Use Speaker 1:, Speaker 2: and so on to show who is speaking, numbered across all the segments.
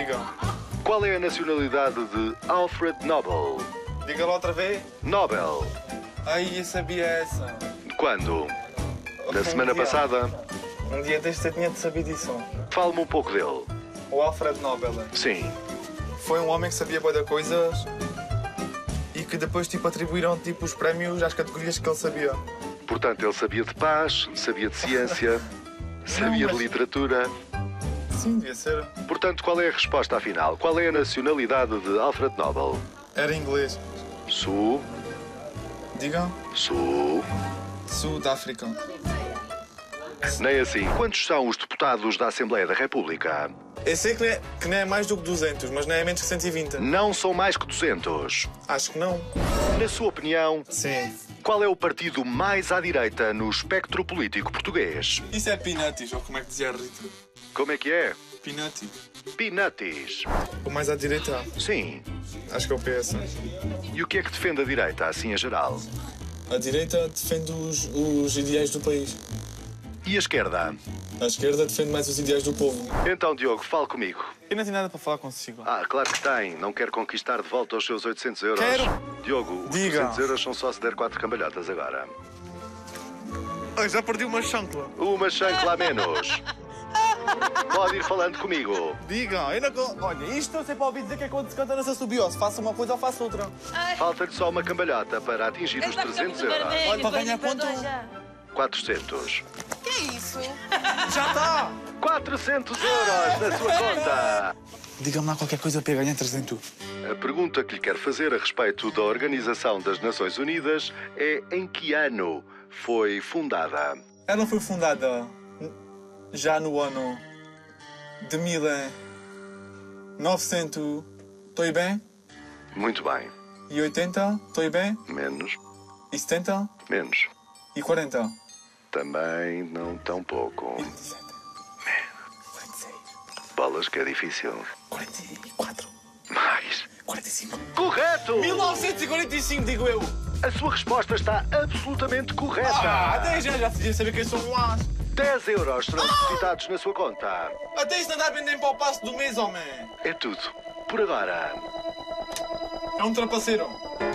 Speaker 1: Diga.
Speaker 2: Qual é a nacionalidade de Alfred Nobel?
Speaker 1: Diga lá outra vez.
Speaker 2: Nobel.
Speaker 1: Ai, eu sabia essa.
Speaker 2: De quando? Da
Speaker 1: Um
Speaker 2: semana
Speaker 1: dia.
Speaker 2: passada?
Speaker 1: Um dia deste eu tinha de saber disso.
Speaker 2: Fale-me um pouco dele.
Speaker 1: O Alfred Nobel.
Speaker 2: Sim.
Speaker 1: Foi um homem que sabia bué de coisas e que depois tipo atribuíram tipo os prémios às categorias que ele sabia.
Speaker 2: Portanto, ele sabia de paz, sabia de ciência, sabia de literatura.
Speaker 1: Sim, devia ser.
Speaker 2: Portanto, qual é a resposta afinal? Qual é a nacionalidade de Alfred Nobel?
Speaker 1: Era inglês.
Speaker 2: Sul,
Speaker 1: Diga.
Speaker 2: sul.
Speaker 1: Sul da África.
Speaker 2: Nem assim. Quantos são os deputados da Assembleia da República?
Speaker 1: Eu sei que não é mais do que 200, mas não é menos que 120.
Speaker 2: Não são mais que 200.
Speaker 1: Acho que não.
Speaker 2: Na sua opinião,
Speaker 1: Sim.
Speaker 2: qual é o partido mais à direita no espectro político português?
Speaker 1: Isso é Peanuts, ou como é que dizia a Rita?
Speaker 2: Como é que é?
Speaker 1: Peanuts.
Speaker 2: Peanuts.
Speaker 1: O mais à direita?
Speaker 2: Sim.
Speaker 1: Acho que é o PS.
Speaker 2: E o que é que defende a direita, assim a geral?
Speaker 1: A direita defende os ideais do país.
Speaker 2: E a esquerda?
Speaker 1: A esquerda defende mais os ideais do povo.
Speaker 2: Então, Diogo, fale comigo.
Speaker 1: Eu não tenho nada para falar consigo.
Speaker 2: Ah, claro que tem. Não quer conquistar de volta os seus 800 euros.
Speaker 1: Quero.
Speaker 2: Diogo, os
Speaker 1: Diga.
Speaker 2: 200 euros são só se der 4 cambalhotas agora.
Speaker 1: Ai, já perdi uma chancla.
Speaker 2: Uma chancla a menos. Pode ir falando comigo.
Speaker 1: Diga, eu não... Olha, isto eu sei para ouvir dizer que é quando se canta nessa subiu. Se faço uma coisa ou faço outra.
Speaker 2: Falta-lhe só uma cambalhota para atingir os 300 euros.
Speaker 1: Olha, para ganhar quanto?
Speaker 2: 400.
Speaker 3: Que é isso?
Speaker 1: Já está!
Speaker 2: 400 euros na sua conta.
Speaker 1: Diga-me lá qualquer coisa para eu ganhar 300.
Speaker 2: A pergunta que lhe quero fazer a respeito da Organização das Nações Unidas é em que ano foi fundada?
Speaker 1: Ela foi fundada já no ano de 1900. Estou bem?
Speaker 2: Muito bem.
Speaker 1: E 80? Estou bem?
Speaker 2: Menos.
Speaker 1: E 70?
Speaker 2: Menos.
Speaker 1: E 40?
Speaker 2: Também não tão pouco.
Speaker 1: 47? 46?
Speaker 2: Bolas que é difícil.
Speaker 1: 44?
Speaker 2: Mais.
Speaker 1: 45?
Speaker 2: Correto!
Speaker 1: 1945, digo eu!
Speaker 2: A sua resposta está absolutamente correta.
Speaker 1: Até já podia saber que eu sou um as.
Speaker 2: 10 euros serão depositados na sua conta.
Speaker 1: Até isso não dá bem nem para o passo do mês, homem.
Speaker 2: É tudo. Por agora.
Speaker 1: É um trapaceiro.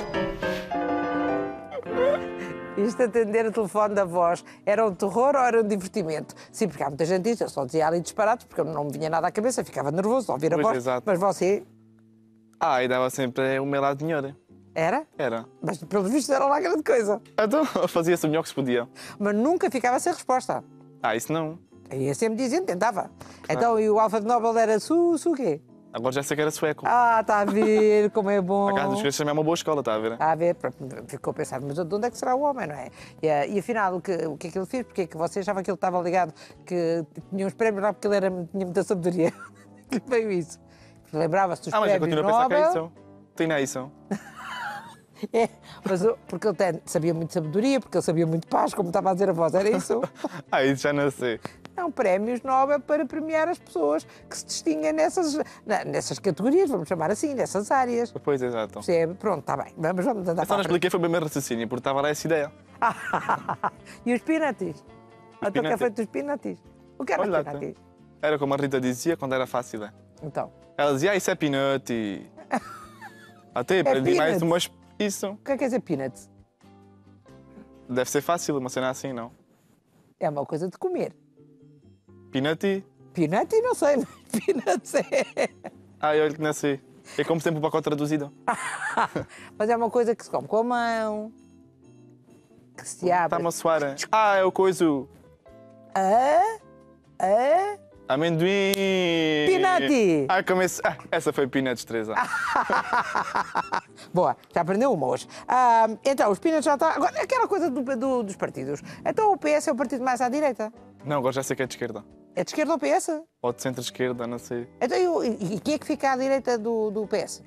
Speaker 4: Isto atender o telefone da voz era um terror ou era um divertimento? Sim, porque há muita gente que diz, eu só dizia ali disparados, porque não me vinha nada à cabeça, ficava nervoso de ouvir a
Speaker 5: Pois,
Speaker 4: voz.
Speaker 5: exato.
Speaker 4: Mas você,
Speaker 5: E dava sempre o meu lado melhor.
Speaker 4: era?
Speaker 5: Era.
Speaker 4: Mas pelos vistos era lá grande coisa.
Speaker 5: Então fazia-se o melhor que se podia.
Speaker 4: Mas nunca ficava sem resposta.
Speaker 5: Isso não.
Speaker 4: Ia sempre dizendo, tentava. Então, e o Alfred Nobel era su quê?
Speaker 5: Agora já sei que era sueco.
Speaker 4: Está a ver como é bom.
Speaker 5: A casa dos também é uma boa escola, está a ver?
Speaker 4: Está a ver, ficou a pensar, mas de onde é que será o homem, não é? E afinal, o que é que ele fez? Porque é que você achava que ele estava ligado, que tinha uns prémios lá porque ele tinha muita sabedoria? Que veio isso? Lembrava-se dos
Speaker 5: Mas eu
Speaker 4: prémios
Speaker 5: continuo a pensar que é
Speaker 4: Nobel.
Speaker 5: isso. Tem isso.
Speaker 4: É, mas porque ele sabia muito sabedoria, porque ele sabia muito paz, como estava a dizer a voz, era isso?
Speaker 5: Isso já não sei.
Speaker 4: Não, prémios Nobel para premiar as pessoas que se distinguem nessas categorias, vamos chamar assim, nessas áreas.
Speaker 5: Pois, exato.
Speaker 4: Percebe? Pronto, está bem, vamos andar
Speaker 5: Eu
Speaker 4: para
Speaker 5: só não
Speaker 4: a frente.
Speaker 5: expliquei, foi o meu raciocínio, porque estava lá essa ideia.
Speaker 4: E os peanuts? Então, o que é
Speaker 5: peanuts?
Speaker 4: feito dos peanuts? O que era
Speaker 5: Olha,
Speaker 4: peanuts?
Speaker 5: Era como a Rita dizia quando era fácil.
Speaker 4: Então,
Speaker 5: Ela dizia, isso é peanut. Até aprendi mais
Speaker 4: peanuts.
Speaker 5: umas... Isso.
Speaker 4: o que é quer dizer peanuts?
Speaker 5: Deve ser fácil, uma cena assim, não?
Speaker 4: É uma coisa de comer.
Speaker 5: Peanut?
Speaker 4: Peanut, não sei, mas peanuts é...
Speaker 5: Olha que não sei. É como sempre o pacote traduzido.
Speaker 4: Mas é uma coisa que se come com a mão, que se abre...
Speaker 5: Está-me a soar. É o coiso. Amendoim!
Speaker 4: Peanut!
Speaker 5: Essa foi Peanuts 3.
Speaker 4: Boa, já aprendeu uma hoje. Então, os peanuts já está... Agora, aquela coisa dos partidos. Então, o PS é o partido mais à direita?
Speaker 5: Não, agora já sei que é de esquerda.
Speaker 4: É de esquerda ou PS?
Speaker 5: Ou de centro-esquerda, não sei.
Speaker 4: Então, e quem é que fica à direita do PS?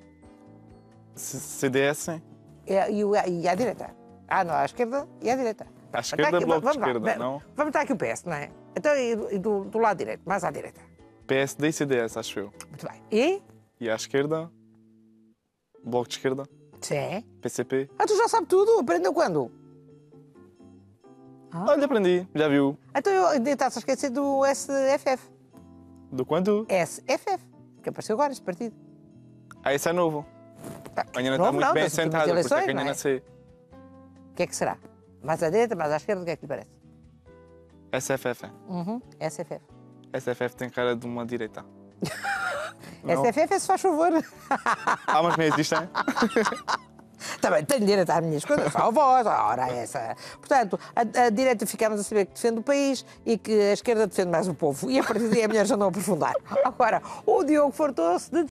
Speaker 5: CDS?
Speaker 4: E à direita? Não, à esquerda e à direita.
Speaker 5: À esquerda,
Speaker 4: Aqui,
Speaker 5: Bloco de
Speaker 4: vamos lá,
Speaker 5: Esquerda, não?
Speaker 4: Vamos estar aqui o PS, não é? Então, e do lado direito, mais à direita.
Speaker 5: PSD e CDS, acho eu.
Speaker 4: Muito bem. E?
Speaker 5: E à esquerda, Bloco de Esquerda,
Speaker 4: Sim.
Speaker 5: PCP.
Speaker 4: Tu já sabe tudo? Aprendeu quando?
Speaker 5: Olha, aprendi, já viu.
Speaker 4: Então, estás a esquecer do SFF.
Speaker 5: Do quanto?
Speaker 4: SFF. Porque apareceu agora este partido.
Speaker 5: Ah, esse é novo. Ainda não está
Speaker 4: Novo
Speaker 5: muito
Speaker 4: não,
Speaker 5: bem
Speaker 4: das últimas
Speaker 5: assentado, por isso é
Speaker 4: eleições,
Speaker 5: que ainda
Speaker 4: não é?
Speaker 5: não sei.
Speaker 4: O que é que será? Mais à direita, mais à esquerda, o que é que lhe parece?
Speaker 5: SFF.
Speaker 4: SFF.
Speaker 5: SFF tem cara de uma direita. Não.
Speaker 4: SFF é se faz favor.
Speaker 5: Ah, mas não existem.
Speaker 4: Também tenho direito às minhas coisas, só a voz, ora essa. Portanto, a direita ficamos a saber que defende o país e que a esquerda defende mais o povo. E a partir daí é melhor já não aprofundar. Agora, o Diogo fartou-se de